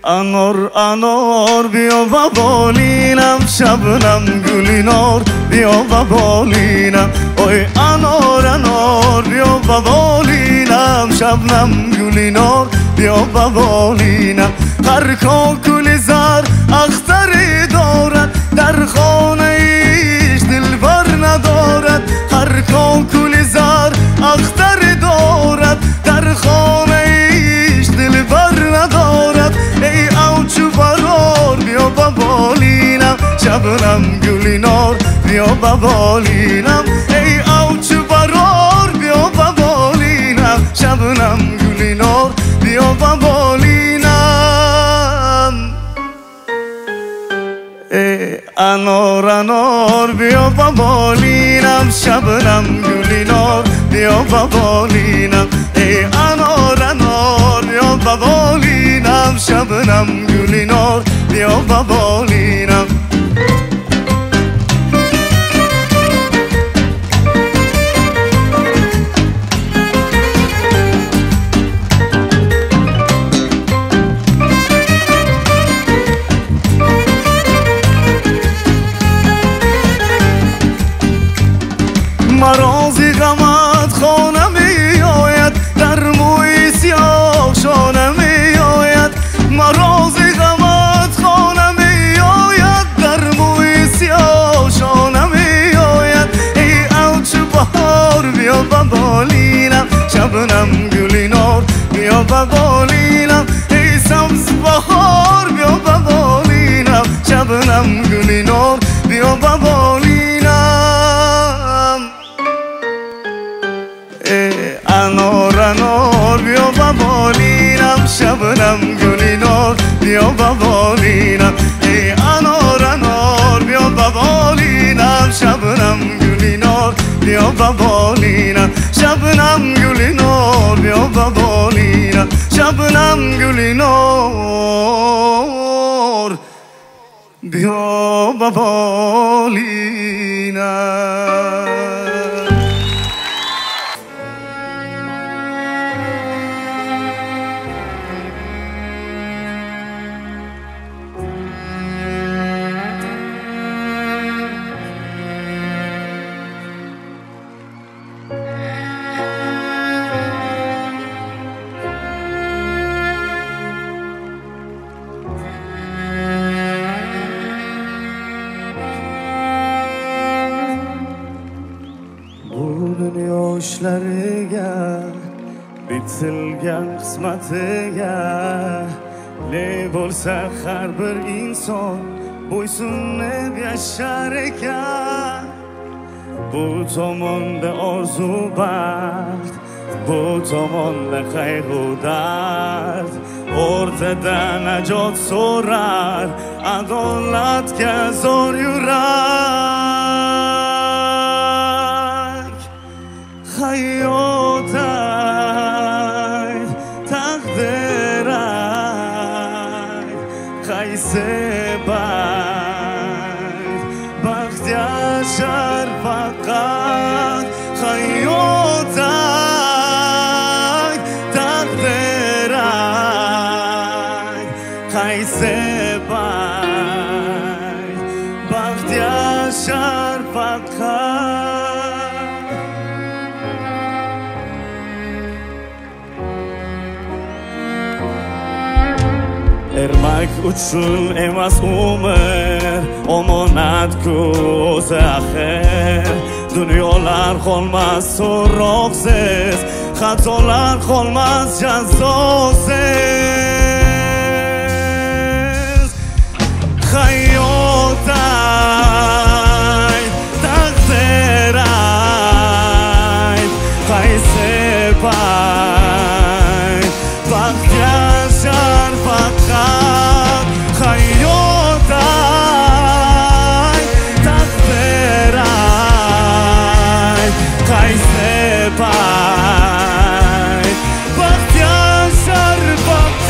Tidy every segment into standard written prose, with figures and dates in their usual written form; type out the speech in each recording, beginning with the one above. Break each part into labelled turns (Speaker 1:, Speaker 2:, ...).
Speaker 1: انار انار بیا و بالینم شبنم گلینار بیا و بالینم اوی انار انار بیا و بالینم شبنم گلینار بیا و بالینم هر کاکل زر اختری دارد در خانه ایش دلبر ندارد هر کاکل زر اختری دارد در خانه ایش دلبر ندارد ای اوچو برار بیا و بالینم شبنم گلینار بیا و بالینم ای اوچو برار بیا و بالینم شبنم گلینار بیا و بالینم ای انار انار بیا و بالینم شبنم گلینار بیا و بالینم ای انار انار بیا و بالینم شبنم گلینار بیا و بالینم مرازی غمت خانه می آید در موی سیاه شانه می آید مرازی غمت خانه می آید در موی سیاه شانه می آید ای اوچو بهار بیا و بالینم شبنم گلینار بیا و بالینم ای سبز بهار بیا و بالینم شبنم گلینار بیا و بالینم انار انار بیا و بالینم شبنم گلینار بیا و بالینم ای انار انار بیا و بالینم شبنم گلینار بیا و بالینم شبنم گلینار بیا و بالینم شبنم گلینار بیا و بالینم Yoshlarga bitilgan qismatiga ne bo'lsa har bir inson bo'ysunib yashar ekan bu tomonda orzu baxt bu tomonda qayg'u dard o'rtada najot so'rar adolatga zor yurak hayotay taqdiray qaysi baxt yashar faqat hayotay taqdiray qaysi baxt yashar faqat ermak uchun emas umr omonat-ku o'zi axir dunyolar qolmas so'roqsiz xatolar qolmas jazosiz hayotay taqdiray qaysi baxt yashar faqat hayotay taqdiray qaysi baxt yashar faqat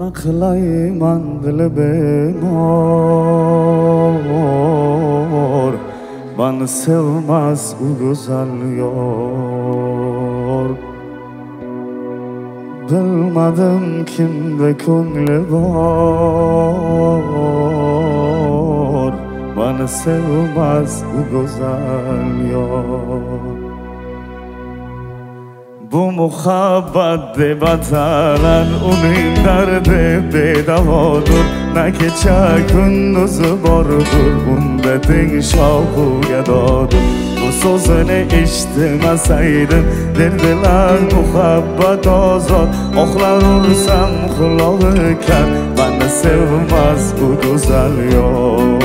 Speaker 1: Naklayman dili bemor, bana sevmez o güzel yor. Bilmadim kimde ko'ngli bor, bana sevmez o güzel yor. Bu muhabbat deb atalan uning dardi bedavodur. Na kecha kunduzi bordur, unda teng shohu gadodur. Bu so'zini eshitmasaydim derdilar muhabbat ozod. Oqlar ursam qulog'i kar, bana sevmez bu go'zal yor.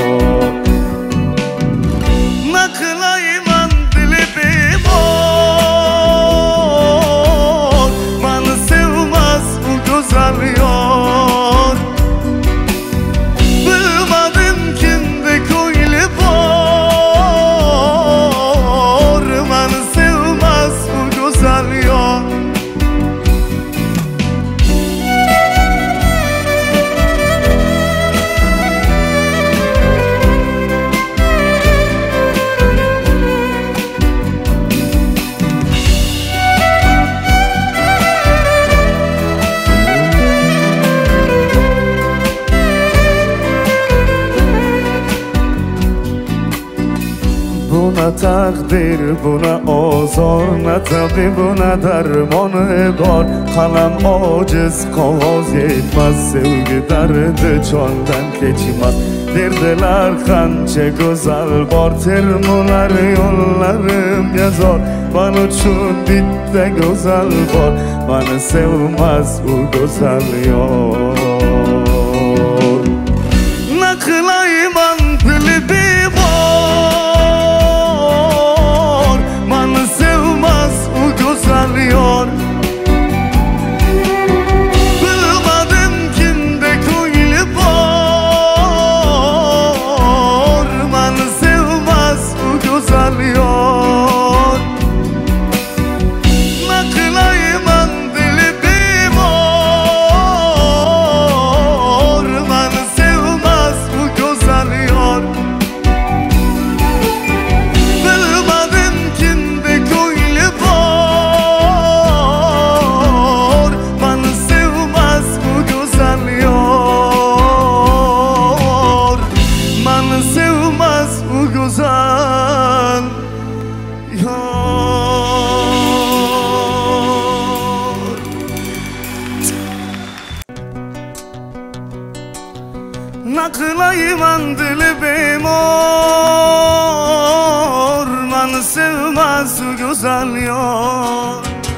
Speaker 1: Buna takdir, buna ozor, na tabi buna darmoni bor. Qalam ojiz, qog'oz yetmaz, sevgi dardi jondan kechmas. Derdilar qancha go'zal bor, termular yo'llarimga zor. Men uchun bitta go'zal bor, meni sevmaz u go'zal yor. Naqlayman dili bemor, meni sevmaz u go'zal yor. Bilmadim kimde ko'ngli bor, meni sevmaz u go'zal yor. Naqlayman dili bemor, meni sevmaz u go'zal yor. Bilmadim kimde ko'ngli bor, meni sevmaz u go'zal yor. Meni sevmaz u go'zal yor. Naqlayman dili bemor, meni sevmez u go'zal yor.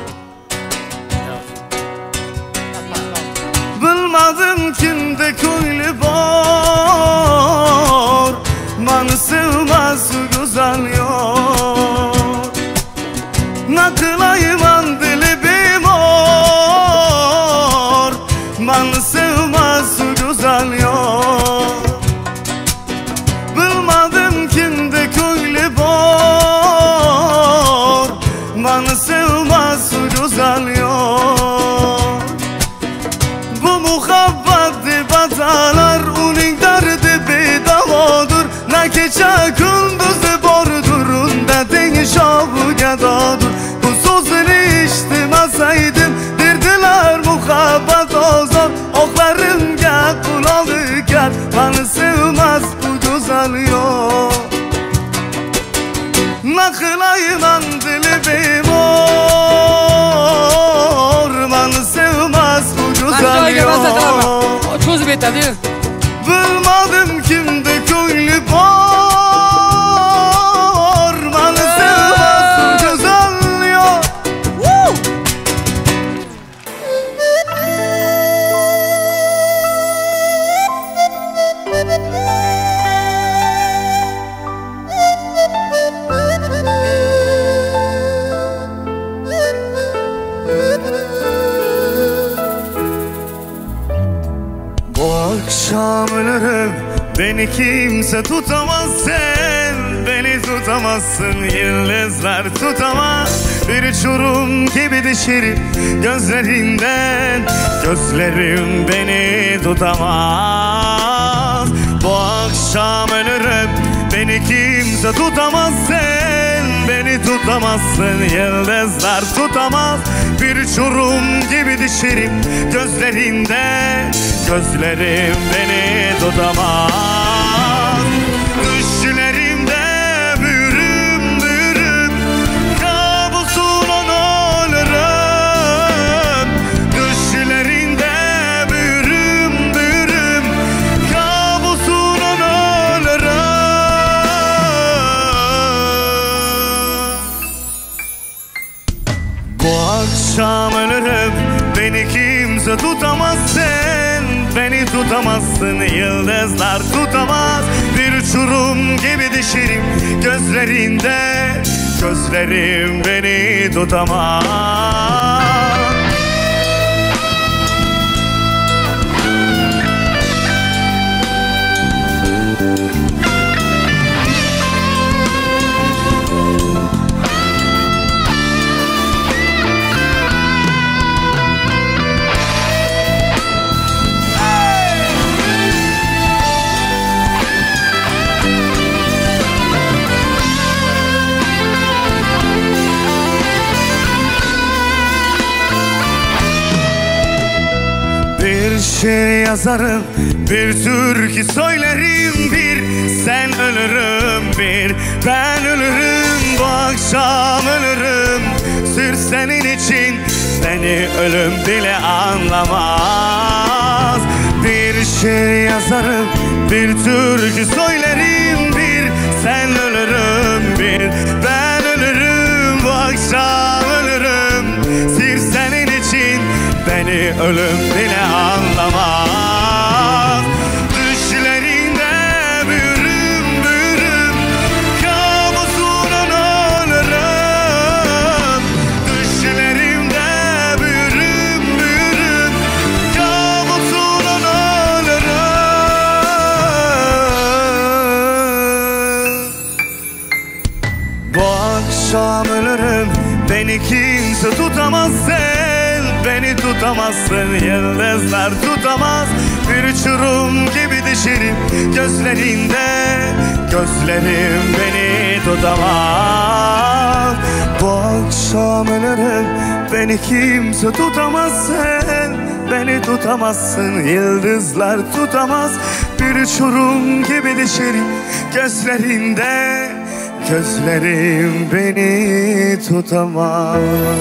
Speaker 1: Bilmadim kimde ko'ngli bor, meni sevmez u go'zal yor. Naqlayman dili bemor, meni sevmez u go'zal yor. Bilmadim kimde ko'ngli bor, meni sevmez u go'zal yor. Bu muhabbat deb atalar uning dardi bedavodur. Na kecha kunduzi bordur, unda teng shohu gadodur. Bu so'zini eshitmasaydim derdilar muhabbat ozod. Oqlarimga qulog'i kar, meni sevmaz bu go'zal yor. Naqlayman dili bemor, meni sevmaz bu go'zal yor.
Speaker 2: Cho'zib aytadi.
Speaker 1: Bilmadim kimde ko'ngli bor, meni sevmaz bu go'zal yor. Bu akşam ölürüm, beni kimse tutamaz, sen beni tutamazsın. Yıldızlar tutamaz, bir uçurum gibi düşerim gözlerinden. Gözlerim beni tutamaz. Bu akşam ölürüm, beni kimse tutamaz. Sen beni tutamazsın, yıldızlar tutamaz. Bir uçurum gibi düşerim gözlerinden. Gözlerim beni tutamaz. Düşlerimde büyürüm büyürüm, kabusuna ölürüm. Düşlerinde büyürüm büyürüm, kabusuna ölürüm. Bu akşam ölürüm, beni kimse tutamaz. Sen beni tutamazsın, yıldızlar tutamaz. Bir uçurum gibi düşerim gözlerinde. Gözlerim beni tutamaz. Bir şiir yazarım, bir türkü söylerim, bir sen ölürüm, bir ben ölürüm. Bu akşam ölürüm, sırf senin için beni ölüm bile anlamaz. Bir şiir yazarım, bir türkü söylerim, bir sen ölürüm, bir ben ölürüm. Bu akşam ölürüm, sırf senin için beni ölüm bile anlamaz. Düşlerinde büyürüm büyürüm, kabusuna ölürüm. Düşlerimde büyürüm büyürüm, kabusuna ölürüm. Bu akşam ölürüm, beni kimse tutamaz. Sen beni tutamazsın, yıldızlar tutamaz. Bir uçurum gibi düşerim gözlerinde. Gözlerim beni tutamaz. Bu akşam ölürüm, beni kimse tutamaz. Sen beni tutamazsın, yıldızlar tutamaz. Bir uçurum gibi düşerim gözlerinde. Gözlerim beni tutamaz.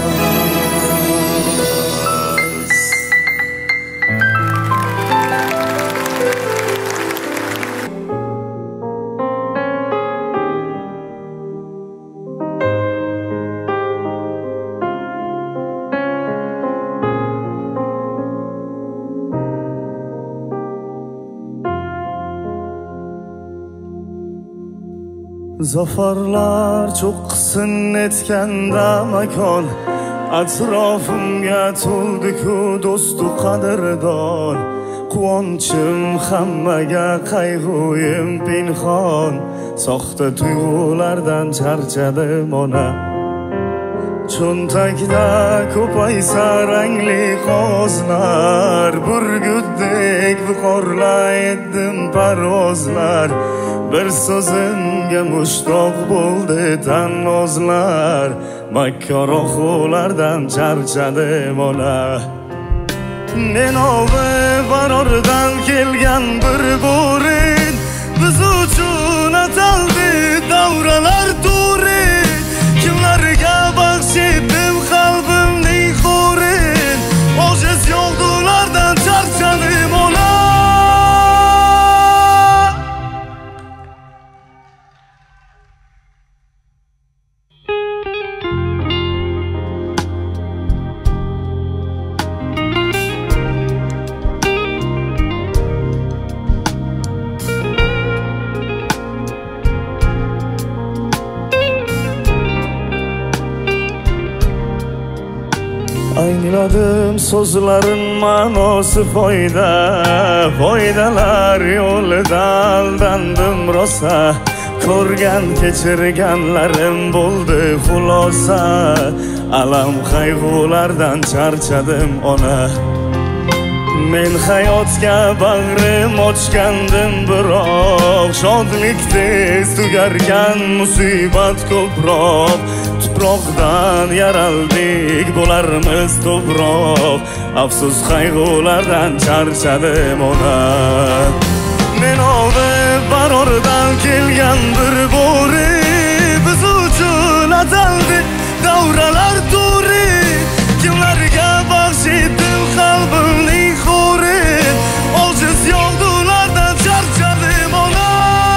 Speaker 1: Zafarlar çok qisn etganda makon, atrofimga to'ldi-ku do'stu qadrdon. Quvonchim hammaga, qayg'uyim pinhon. Soxta tuyg'ulardan charchadim ona. Cho'ntakda ko'paysa rangli qog'ozlar, burgutdek viqorlaydim parvozlar. Bir so'zimga mushtoq bo'ldi tannozlar. Makkaroqlardan charchadim ona. Menovi barordan kelgan bir bo'rin, biz uchun ataldi davralar turi. Kimlarga baxshidim qalbimning xo'rin, ojiz yo'ldulardan charchadim ona. Angladim so'zlarin ma'nosi foyda, foydalar yo'lida aldandim rosa. ko'rgan kechirganlarim bo'ldi xulosa. Alam qayg'ulardan charchadim ona. Men hayotga bag'rim ochgandim, biroq shodlik tez tugarkan, musibat ko'proq. Tuproqdan yaraldik, bo'larmiz to'proq. Afsus qayg'ulardan charchadim ona. Men olib barordan kelgan bir bo'ri, biz uchun ataldi davralar turi. Kimlarga baxsh etdim qalbimning xo'ri, ojiz yog'dulardan charchadim ona.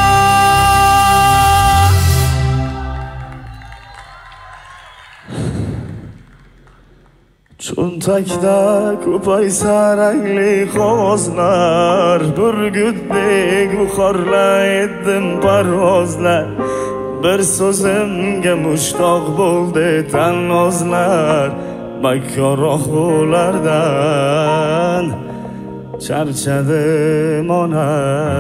Speaker 1: Cho'ntakda ko'paysa rangli qog'ozlar, burgutdek buxorlaydim parvozlar. Bir so'zimga mushtoq bo'ldi tanozlar, makkorroq bulardan charchadim ona.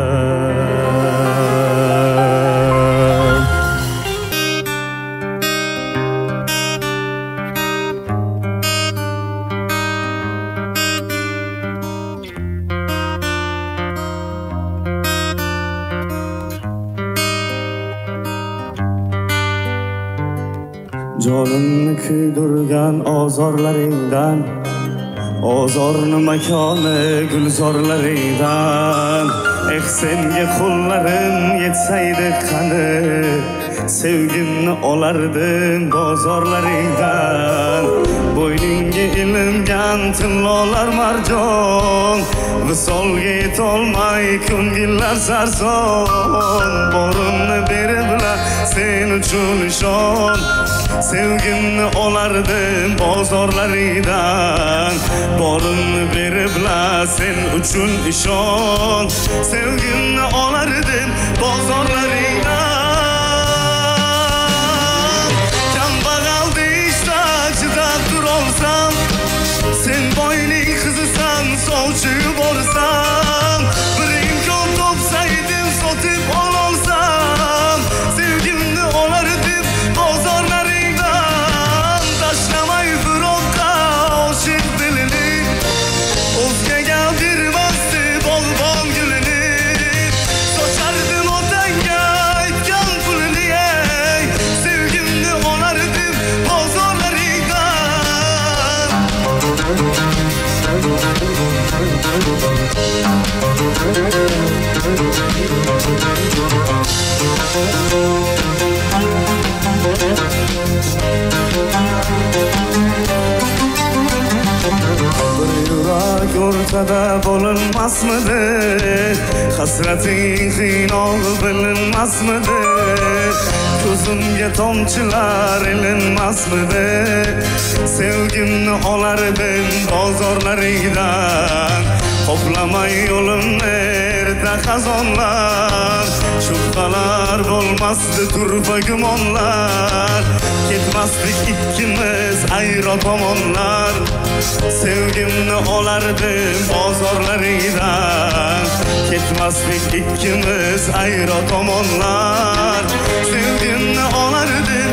Speaker 1: Jonimni kuydirgan ozorlaringdan, ozorni makoni gulzorlaringdan. Senga qo'llarim yetsaydi qani, sevgimni olardim bozorlaringdan. Bo'yningga ilingan tillolar marjon, visolga yetolmay ko'ngillar sarson. Borimni beriblar sen uchun ishon, sevgimni olardim bozorlaringdan. Borimni beriblar sen uchun ishon, sevgimni olardim bozorlaringdan. Kambag'al deyishsa chidab turolsam, sen boyning qizisan sovchi yuborsam. Bir imkon topsaydim sotib ololsam, sevgimni olardim bozorlaringdan. Tashlamay firoqqa oshiq dilini, o'zgaga bermasdi bog'bon gulini. Sochardim otangga aytgan pulini, sevgimni olardim bozorlaringdan. Bir yurak o'rtada bo'linmasmidi, hasrating qiynog'i bilinmasmidi, ko'zimga tomchilar ilinmasmidi. Sevgimni olardim bozorlaringdan, qoplamay yo'limni erta xazonlar. Shubhalar bo'lmasdi turfa gumonlar, ketmasdik ikkimiz ayro tomonlar. Sevgimni olardim bozorlaringdan, ketmasdik ikkimiz ayro tomonlar. Sevgimni olardim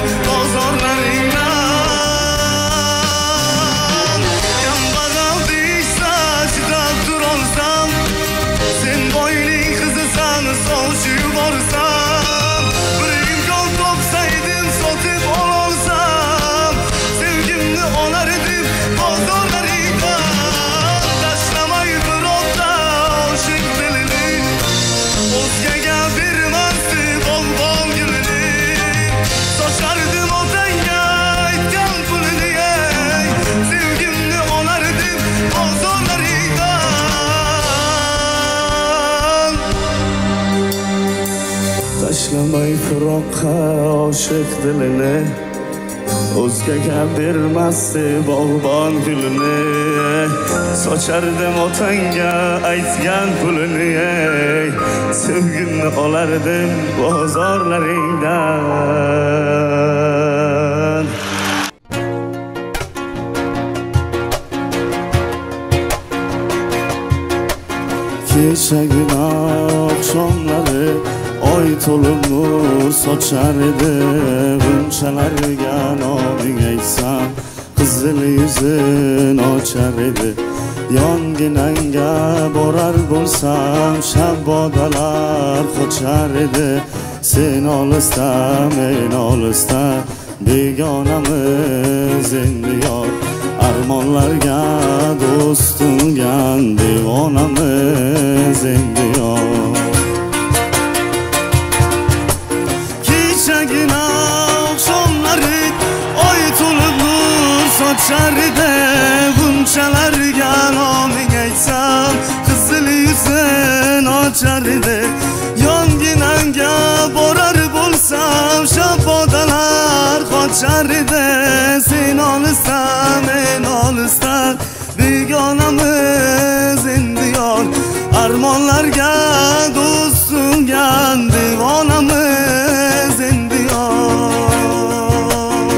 Speaker 1: bozorlaringdan. Kambag'al deyishsa chidab turolsam, sen boyning qizisan sovchi yuborsam. Bir imkon topsaydim sotib ololsam, sevgimni olardim bozorlaringdan. Tashlamay firoqqa oshiq dilini, o'zgaga bermasdi bog'bon gulini. Sochardim otangga aytgan pulini, sevgimni olardim bozorlaringdan. Tashlamay firoqqa oshiq dilini, o'zgaga bermasdi bog'bon gulini. Sochardim otangga aytgan pulini, sevgimni olardim bozorlaringdan. Kechagina oqshomlari Oy to'lib nur sochar edi g'unchalarga noming aytsam qizil yuzin ochar edi yonginangga borar bo'lsam shabbodalar qochar edi sen olisda men olisda begonamiz endi yor armonlarga do'st tugan devonamiz endi yor kechagina oqshomlari oy to'lib nur sochar edi g'unchalarga noming aytsam qizil yuzin ochar edi yonginangga borar bo'lsam shabbodalar qochar edi sen olisda men olisda begonamiz endi yor armonlarga do'st sungan devonamiz endi yor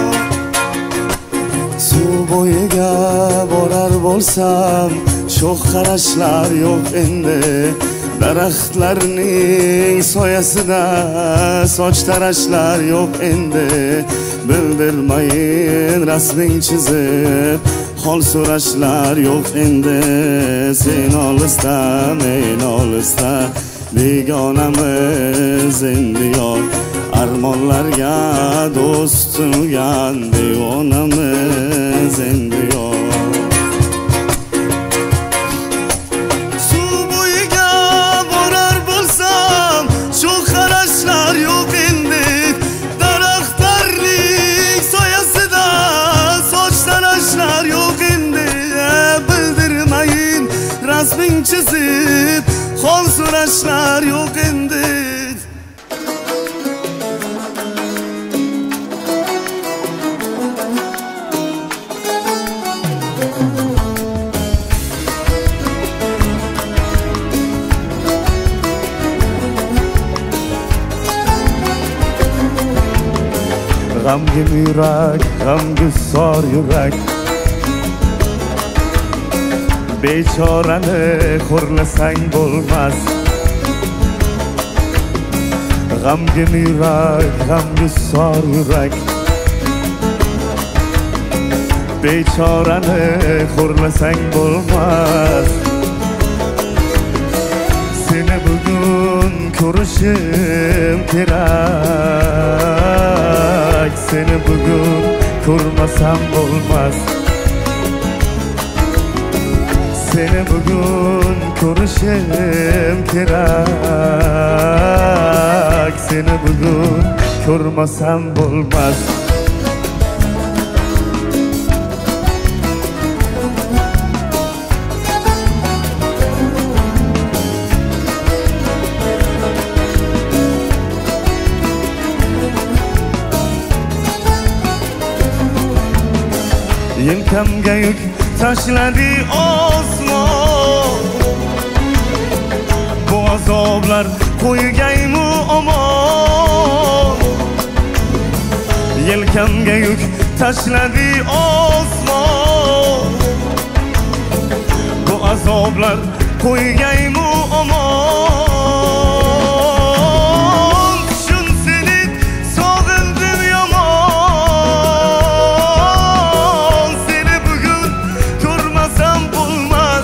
Speaker 1: suv bo'yiga borar bo'lsam sho'x qarashlar yo'q endi daraxtlarning soyasida soch tarashlar yo'q endi bildirmayin rasming chizib hol so'rashlar yo'q endi sen olisda men olisda begonamiz endi yor armonlarga do'st tugan devonamiz endi yor rasming chizib hol so'rashlar yo'q endi g'amgin yurak g'amgusor yurak bechorani xo'rlasang bo'lmas g'amgin yurak g'amgusor yurak bechorani xo'rlasang bo'lmas seni bugun ko'rishim kerak seni bugun ko'rmasam bo'lmas seni bugun ko'rishim kerak seni bugun ko'rmasam bo'lmas yelkamga yuk tashladi osmon bu azoblar qo'ygaymu omon yelkamga yuk tashladi osmon bu azoblar qo'ygaymu omon shun seni sog'indim yomon seni bugun ko'rmasam bo'lmas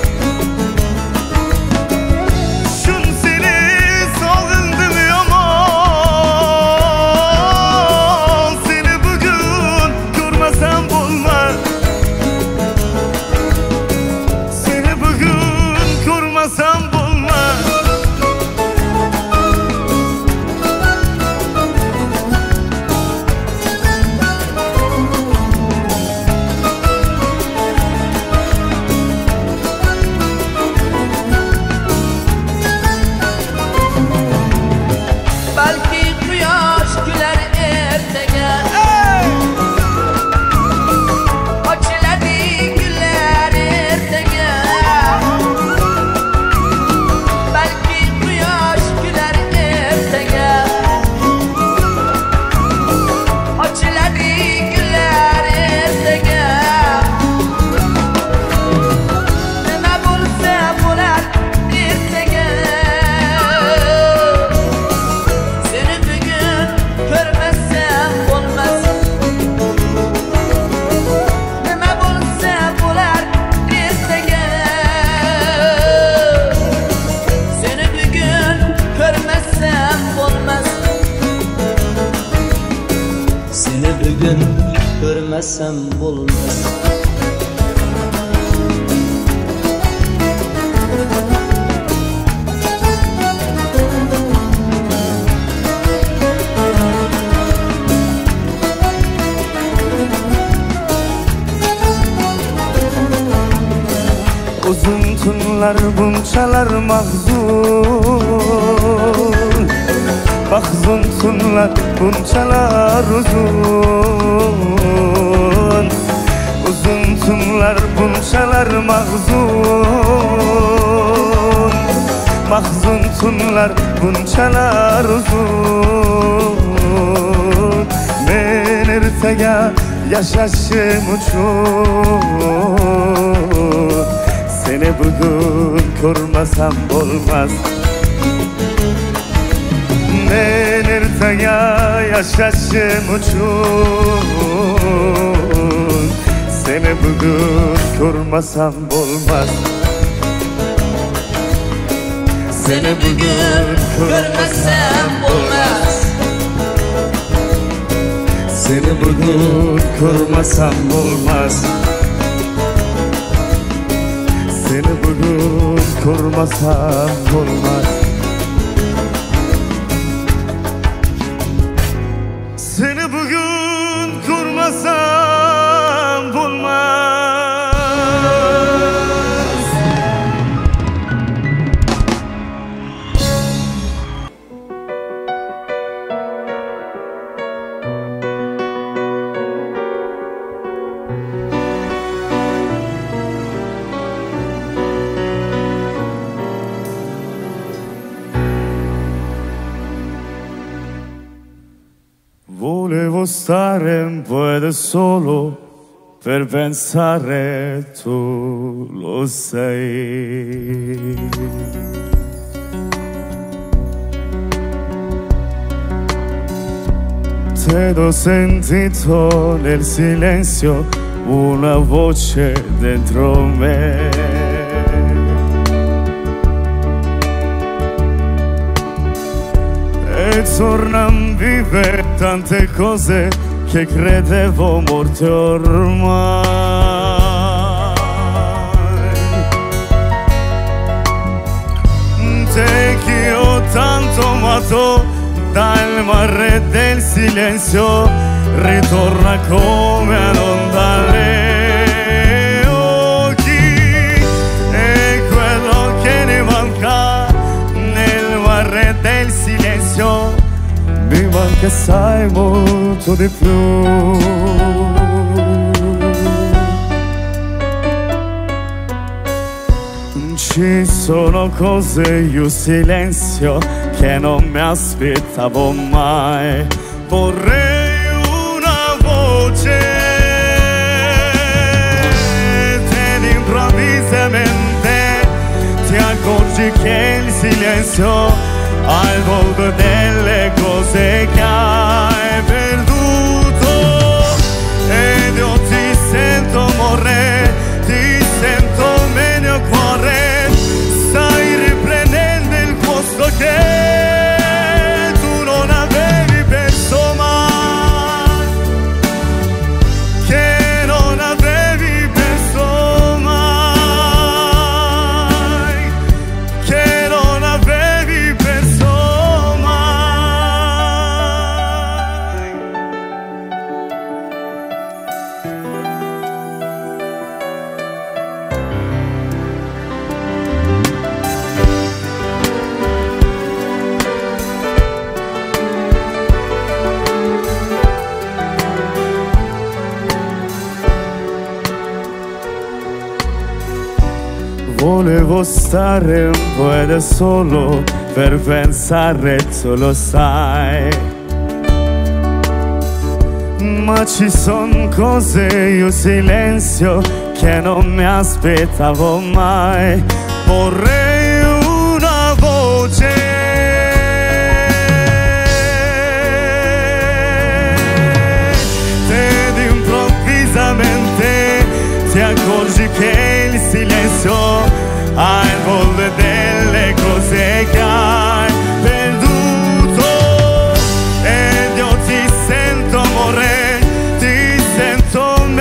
Speaker 1: shun seni sog'indim yomon seni bugun ko'rmasam bo'lmas seni bugun ko'rmasam
Speaker 3: vermesem olmaz.
Speaker 1: Uzun tunlar bunçalar mahzun, mahzun tunlar bunçalar uzun. Uzun tunlar bunçalar mahzun, mahzun tunlar bunçalar uzun. Men ertaga yashashim uchun seni bugun ko'rmasam bo'lmas. Men ertaga yashashim uchun seni bugun ko'rmasam bo'lmas.
Speaker 2: Seni bugun ko'rmasam bo'lmas.
Speaker 1: Seni bugun ko'rmasam bo'lmas. Seni bugun ko'rmasam bo'lmas. Seni bugün ko'rmasam bo'lmas. Volevo stare un po' da solo per pensare, tu lo sai. T'ho sentito nel silenzio una voce dentro me. E tornan vive tante cose che credevo morte ormai. Te che ho tanto amato dal mare del silenzio ritorna come un'onda alle occhi. E quello che ne manca nel mare del silenzio mi manca sai molto di più. Ci sono cose io silenzio che non mi aspettavo mai. Vorrei una voce ed improvvisamente ti accorgi che il silenzio al volto delle cose che hai perduto. Ed io ti sento morire, ti sento nel mio cuore. Stai riprendendo il posto che tu non avevi perso mai, che non avevi perso mai, che non avevi perso mai. Volevo stare un po' da solo per pensare, tu lo sai. Ma ci son cose, io silenzio, che non mi aspettavo mai. Vorrei una voce ed improvvisamente ti accorgi che il silenzio ha il volto delle cose che hai perduto. Ed io ti sento amore, ti sento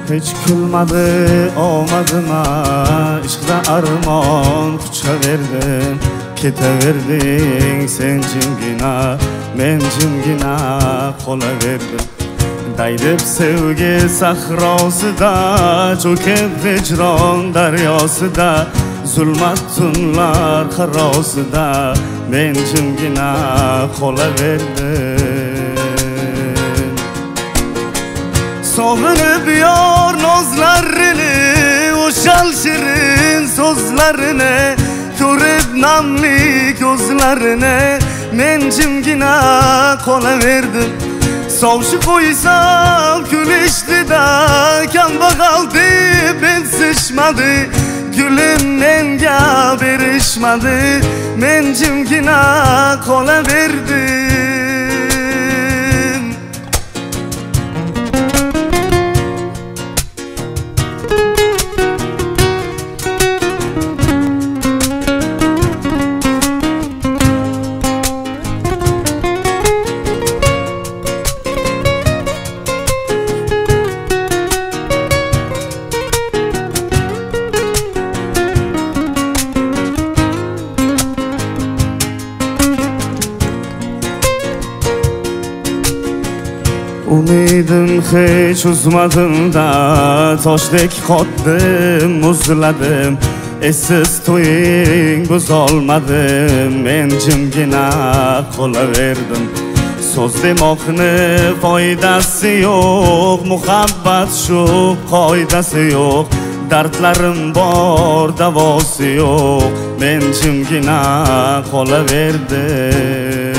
Speaker 1: Hiç kulmadı olmadıma İşte armon kuchaverdim Ketaverding sen jimgina Men jimgina qolaverdim Daydib sevgi sahrosida Cho'kib hijron daryosida Zulmat tunlar qarosida Men jimgina qolaverdim Sog'inib yor nozlarini O'shal shirin so'zlarini Ko'rib namli ko'zlarini Men jimgina qolaverdim Sovshi qo'ysam kulishdi-da Kambag'al deb ensishmadi Gulim menga berishmadi Men jimgina qolaverdim Umidim hiç uzmadım da Toshdek qotdim, muzladim Esiz to'ying buzolmadim Men jimgina qolaverdim So'z demoqni foydasi yo'q Muhabbat shu qoidasi yo'q Dardlarim bor, davosi yo'q Men jimgina qolaverdim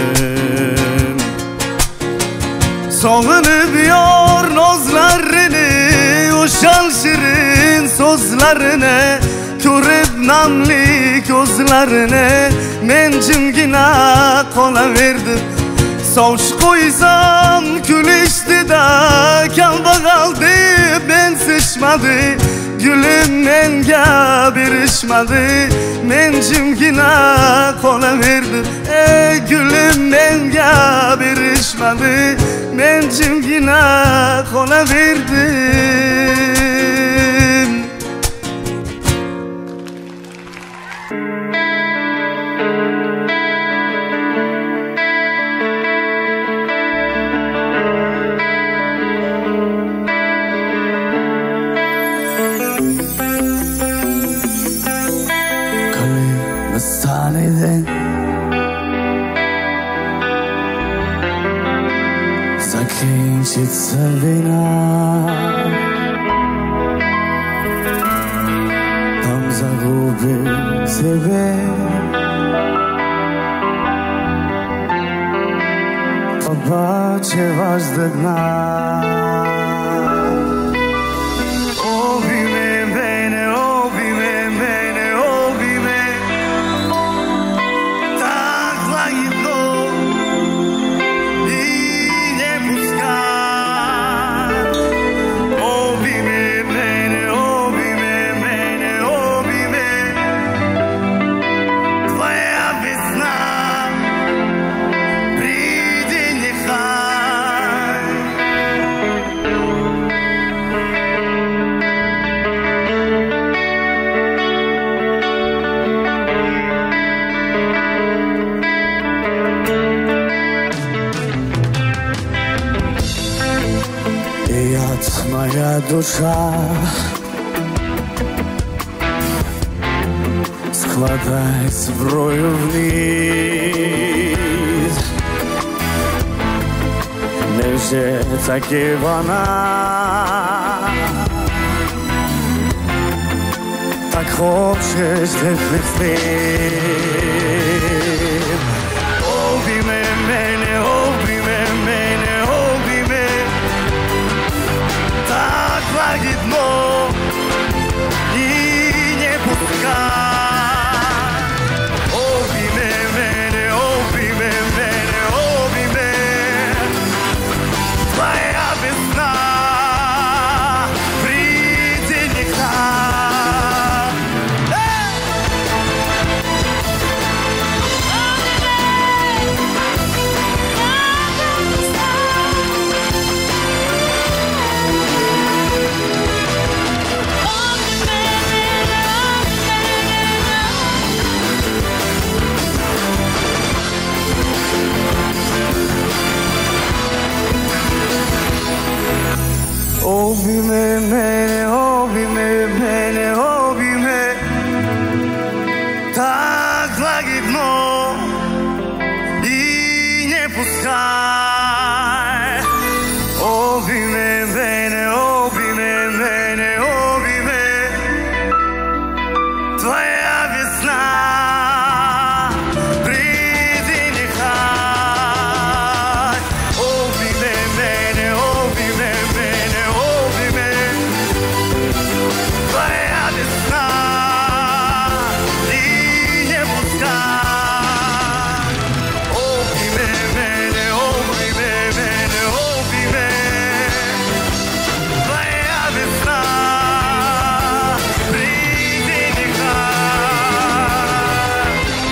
Speaker 1: Sog'inib yor nozlarini O'shal shirin so'zlarini Ko'rib namli ko'zlarini Men jimgina qolaverdim Sovchi qo'ysam kulishdi-da Kambag'al deb ensishmadi Gulim menga berishmadi Men jimgina qolaverdim Gulim menga berishmadi Men jimgina qolaverdim Sanidin Закінчиться війна Там загубим себе Побачив аж до дна Обійми мене, обійми мене, обійми Так лагідно Моя душа складай зброю вниз Невже таки вона Так хочеш теплих снів Обійми мене, обійми мене, обійми Так лагідно і не пускай Обійми мене, обійми мене, обійми Твоя весна прийде нехай окно и не пускай. Обійми мене, обійми мене, обійми. Твоя весна прийди нехай. Обійми мене, обійми мене, обійми. Твоя весна і не пускай. Обійми мене, обійми мене, обійми. Твоя весна прийди нехай.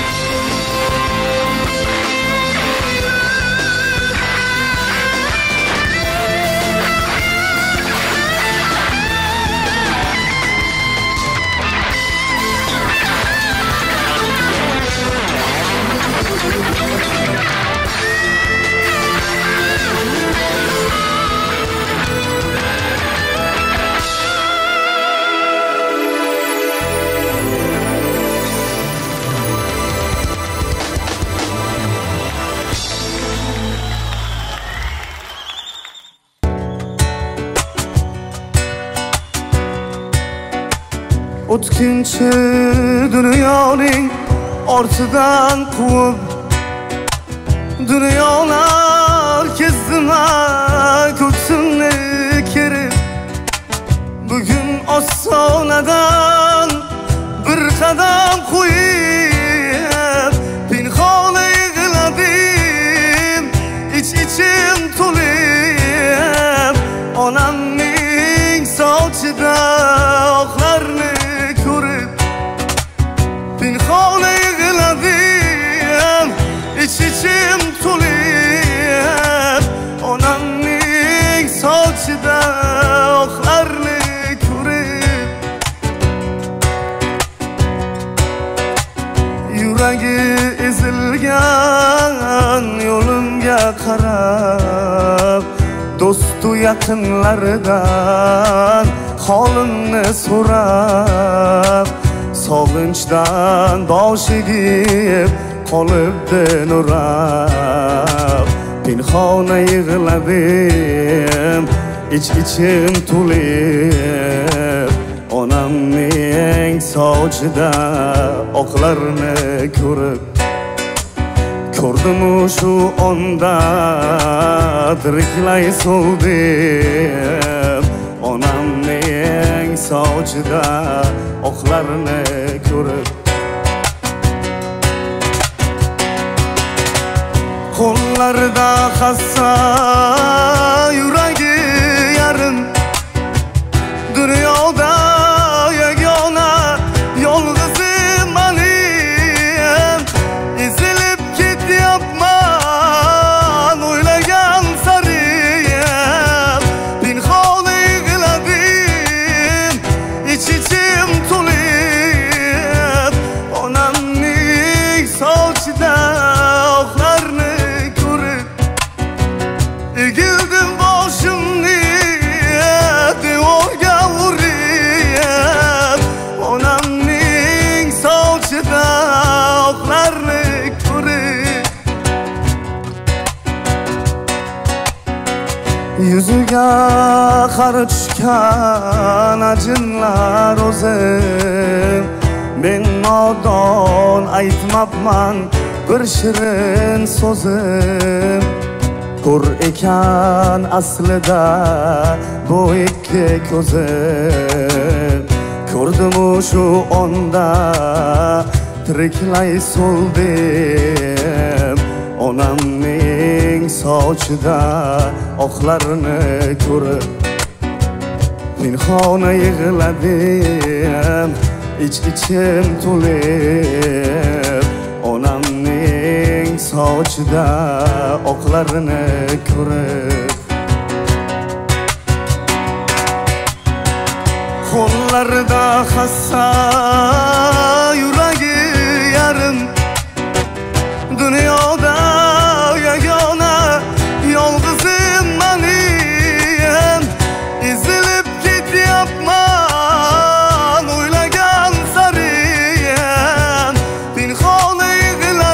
Speaker 1: O'tkinchi dunyoning ortidan quvib dunyolar kezdima ko'ksimni kerib bugun ostonadan bir qadam qo'yib pinhona yig'ladim ich-ichim to'lib onamning sochida oqlarni ko'rib pinhona yig'ladim ich-ichim to'lib onamning sochida oqlarni ko'rib yuragi ezilgan yo'limga qarab do'stu yaqinlaridan holimni so'rab sog'inchdan bosh egib qolibdi nurab pinhona yig'ladim ich-ichim to'lib onamning sochida oqlarni ko'rib ko'rdimu shu onda tiriklay so'ldim onamning sochida oqlarni ko'rib qo'llarida hassa yuragi yarim dunyoda yagona yolg'izim manim ezilib ketyapman o'ylagan sarim pinhona yig'ladim ich-ichim to'lib onamning sochida oqlarni ko'rib egildim boshimni devorga urib onamning sochida oqlarni ko'rib yuziga qari tushgan ajinlar o'zim men nodon aytmabman bir shirin so'zim ko'r ekan aslida bu ikki ko'zim ko'rdimu shu onda tiriklay so'ldim onamning sochida oqlarni ko'rib pinhona yig'ladim ich-ichim to'lib onamning sochida oqlarni ko'rib qo'llarida hassa yuragi yarim dunyoda yagona yolg'izim manim ezilib ketyapman o'ylagan sarim pinhona yig'ladim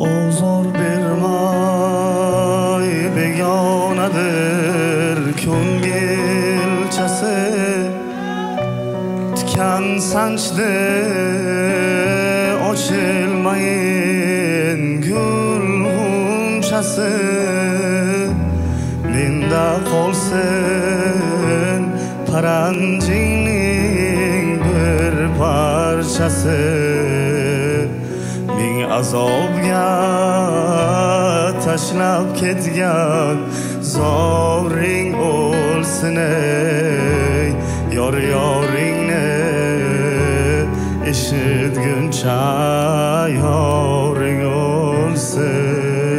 Speaker 1: Ozor bermay begonadir ko'ngilchasi tikan sanchdi ochilmayin gul g'unchasi menda qolsin paranjingning bir parchasi ming azobga tashlab ketgan zoring o'lsin ey yor yoringni eshitguncha yoring o'lsin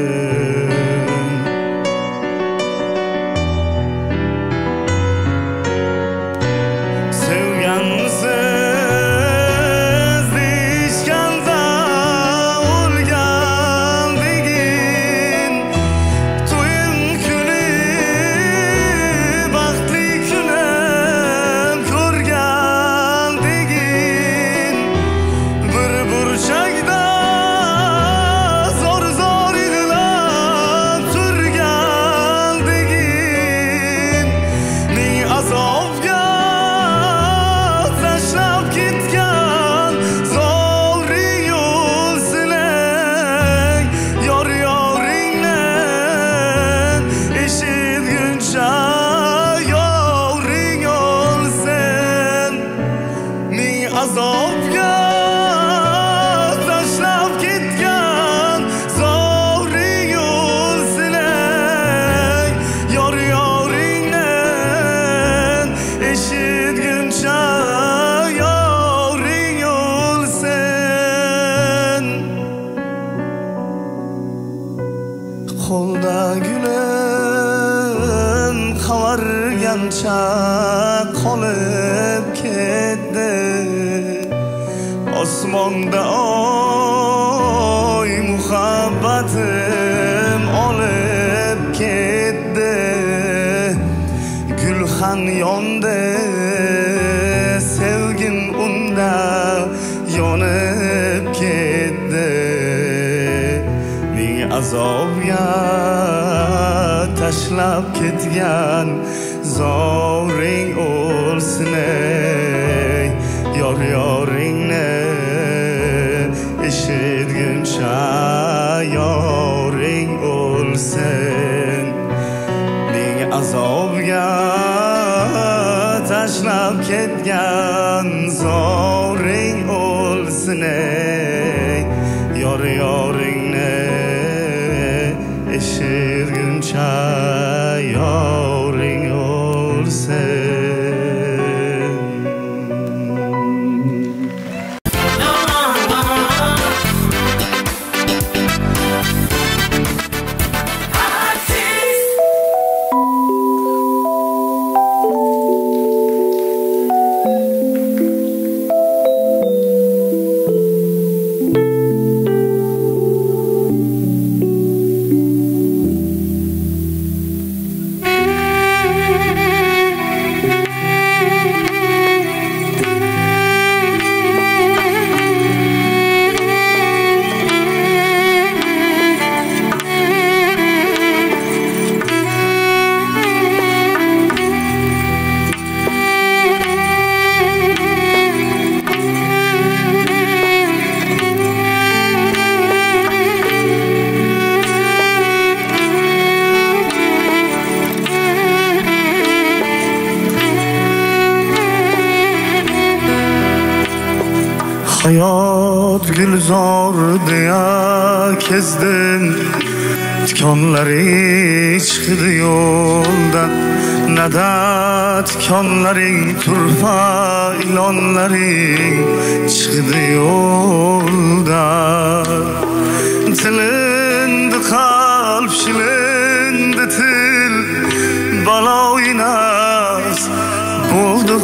Speaker 1: qo'lda gulim qavargancha qolib ketdi osmonda oy muhabbatim olib ketdi gulxan yondi sevgim unda yonib ketdi azobga tashlab ketgan zoring o'lsin ey yor yoringni eshitguncha yoring o'lsin ming azobga tashlab ketgan zoring o'lsin ey yor yoringni eshitguncha yoring o'lsin hayot gulzor deya kezdin tikonlaring chiqdi yo'ldan nada tikonlaring turfa ilonlaring chiqdi yo'ldan tilindi qalb shilindi til baloyi nafs bo'ldi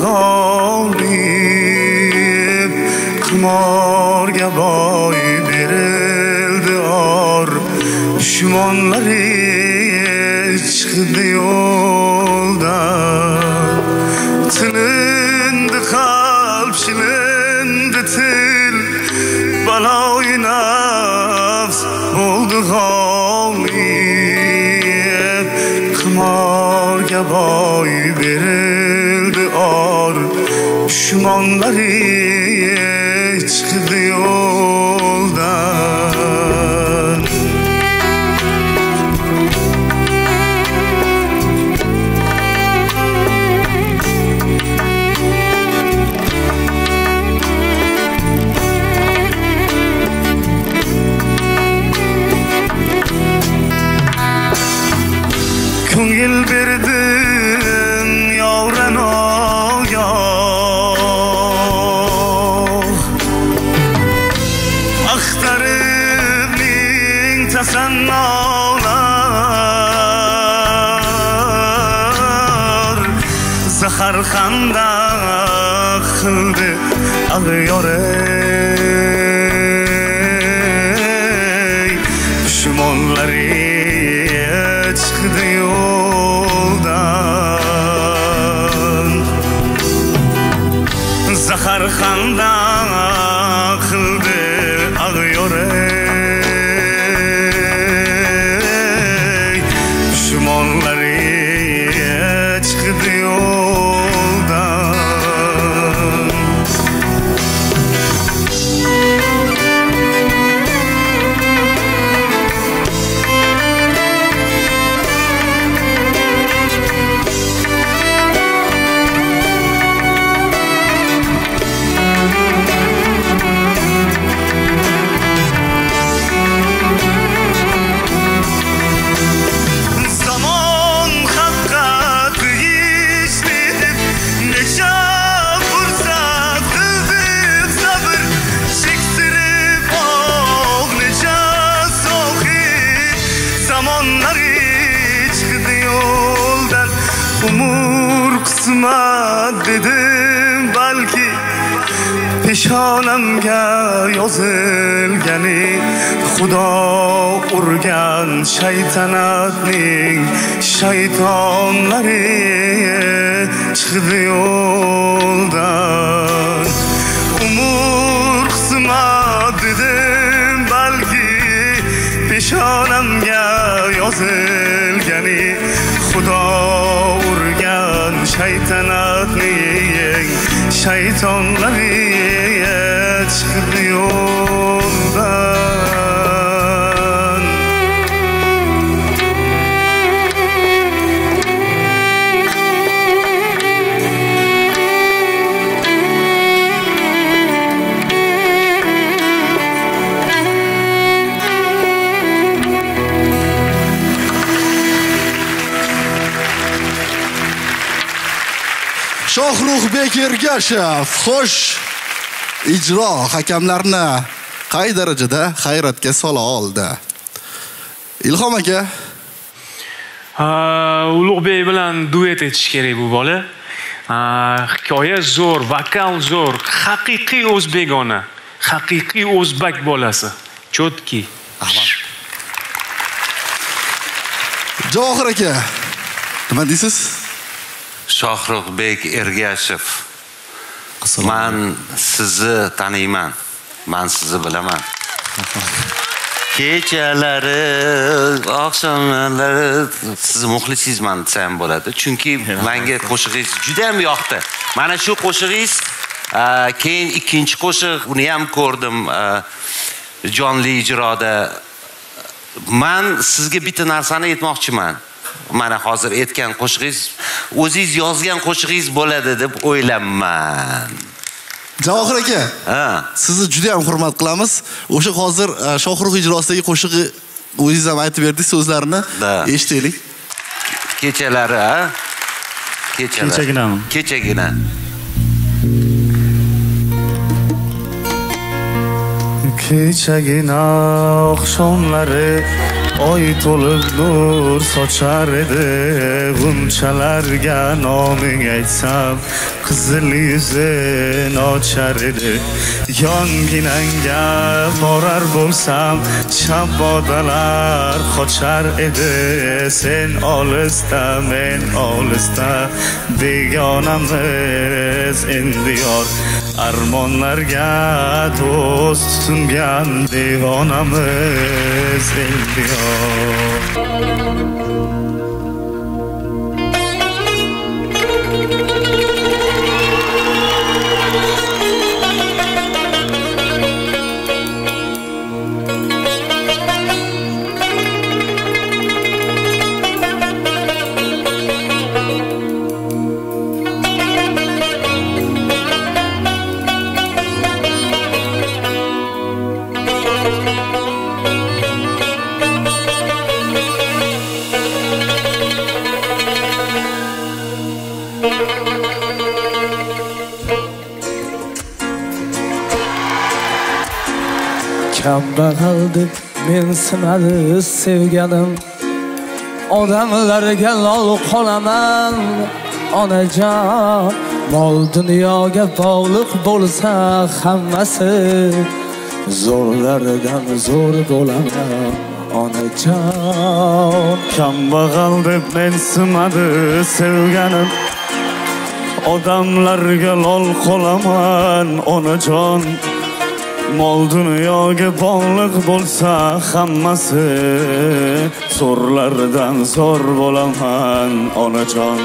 Speaker 1: g'olib qimorga boy berildi or dushmonlari chiqdi yo'ldan tilindi qalb shilindi til baloyi nafs g'olib qimorga boy berildi or dushmonlari chiqdi yo'ldan ko'ngil berdim yovranoga axtaribning tasannolar zahar xandaq qildi ag'yorey dushmonlari çıktı yoldan zahar xandaq qildi ag'yorey dushmonlari chiqdi yo'ldan umur qismat dedim balki peshonamga yozilgani xudo urgan shaytanatning shaytonlari chiqdi yo'ldan umur qismat dedim balki peshonamga yozilgani xudo urgan shaytanatning shaytonlari chiqdi yo'ldan
Speaker 3: Shohruxbek Ergashev xo'sh ijro hakamlarni qay darajada hayratga sola oldi? Ilhom aka.
Speaker 4: Ulug'bek bilan duet etish kerak bu bola. Hikoya zo'r, vokal zo'r, haqiqiy o'zbegona, haqiqiy o'zbak bolasi. Chotki.
Speaker 3: Javohir aka, nima deysiz?
Speaker 5: Shohruxbek Ergashev. Men sizni taniyman. Men sizni bilaman. Kechalari, oqshomlari sizni muxlisingizman desam bo'ladi. Chunki menga qo'shig'ingiz juda ham yoqdi. Mana shu qo'shig'ingiz keyin ikkinchi qo'shiq, uni ham ko'rdim jonli ijroda. Men sizga bitta narsani aytmoqchiman. Mana hozir aytgan qo'shig'ingiz o'zingiz yozgan qo'shig'ingiz bo'ladi deb o'ylayman.
Speaker 3: Javohir aka, sizni juda ham hurmat qilamiz. O'sha hozir Shohrux ijrosidagi qo'shig'i o'zingiz ham aytib berdik so'zlarini. Eshitaylik.
Speaker 5: Kechalari,
Speaker 4: Kechagina.
Speaker 5: Kechagina.
Speaker 1: kechagina oqshomlari oy to'lib nur sochar edi g'unchalarga noming aytsam qizil yuzin ochar edi yonginangga borar bo'lsam shabodalar qochar edi sen olisda men olisda begonamiz endi yor armonlarga do'st tutingan devonamiz endi yor
Speaker 6: Kambag'al deb men sinadi sevganim odamlarga lol qolaman onajon mol dunyoga bog'liq bo'lsa hammasi zo'rlardan zo'r bo'laman onajon
Speaker 1: kambag'al deb men sinadi sevganim odamlarga lol qolaman onajon mol dunyoga bog'liq bo'lsa hammasi zo'rlardan zo'r bo'laman onajon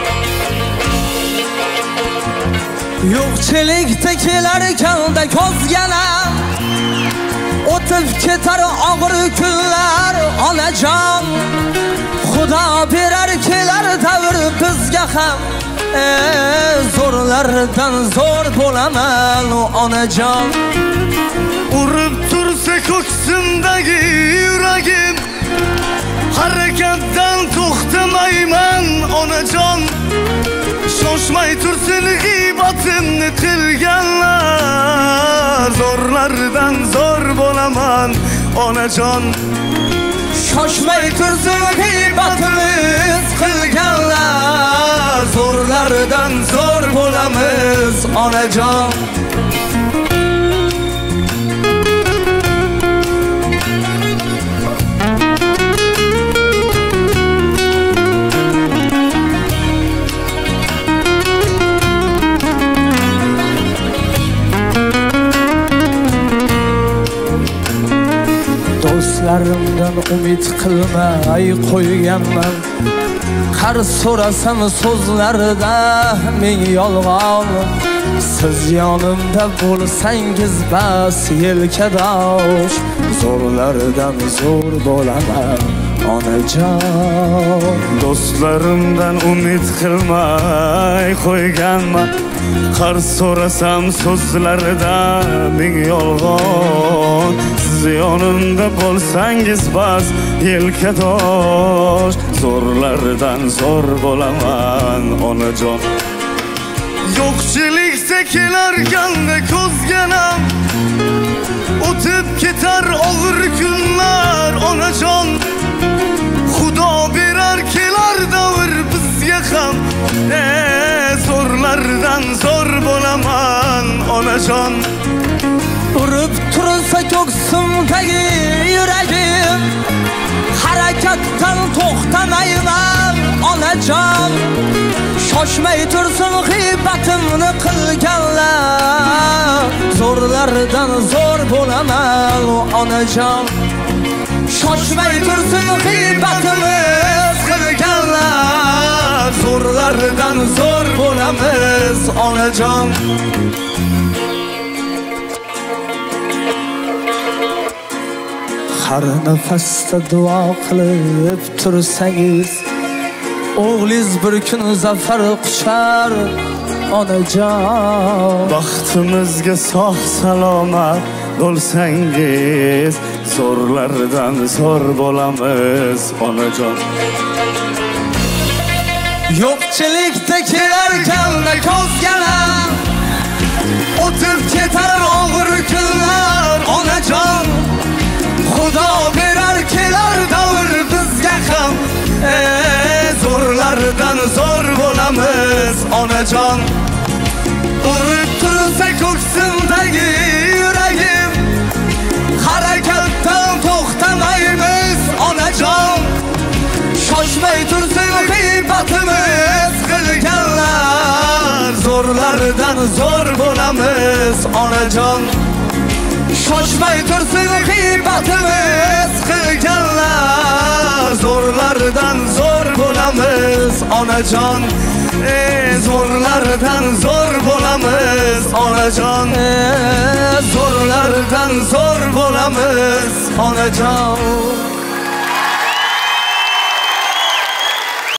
Speaker 6: yo'qchilikda kelar kanda ko'zgana o'tib ketar og'ir kunlar onajon xudo berar kelar davr bizga ham zo'rlardan zo'r bo'laman onajon
Speaker 1: urib tursa ko'ksimdagi yuragim harakatdan to'xtamayman onajon shoshmay tursin g'iybatimni qilganlar zo'rlardan zo'r bo'laman onajon
Speaker 6: shoshmay tursin g'iybatimiz qilganlar zo'rlardan zo'r bo'lamiz onajon do'stlarimdan umid qilmay qo'yganman qarz so'rasam so'zlarida ming yolg'on siz yonimda bo'lsangiz bas yelkadosh zo'rlardan zo'r bo'laman onajon
Speaker 1: do'stlarimdan umid qilmay qo'yganman qarz so'rasam so'zlarida ming yolg'on siz yonimda bo'lsangiz bas yelkadosh zo'rlardan zo'r bo'laman onajon yo'qchilikda kelarganda ko'zganam o'tib ketar og'ir kunlar onajon xudo berar kelar davr bizga ham zo'rlardan zo'r bo'laman onajon
Speaker 6: urib tursa ko'ksimdagi yuragim harakatdan to'xtamayman onajon shoshmay tursin g'iybatimni qilganlar zo'rlardan zo'r bo'laman onajon shoshmay tursin g'iybatimiz qilganlar zo'rlardan zo'r bo'lamiz onajon har nafasda duo qilib tursangiz o'g'lingiz bir kun zafar quchar onajon
Speaker 1: baxtimizga sog' salomat bo'lsangiz zo'rlardan zo'r bo'lamiz onajon
Speaker 6: yo'qchilikda kelarganda ko'zgalam o'tib ketar og'ir kunlar onajon xudo berar kelar
Speaker 1: zo'r bo'lamiz onajon. Urib tursa ko'ksimdagi yuragim, harakatdan to'xtamaymiz onajon. Shoshmay tursin g'iybatimiz qilganlar, zo'rlardan zo'r bo'lamiz onajon. Shoshmay tursin g'iybatimiz qilganlar, zo'rlardan zo'r bo'lamiz onajon. Zo'rlardan zo'r bo'lamiz onajon. Zo'rlardan zo'r bo'lamiz onajon.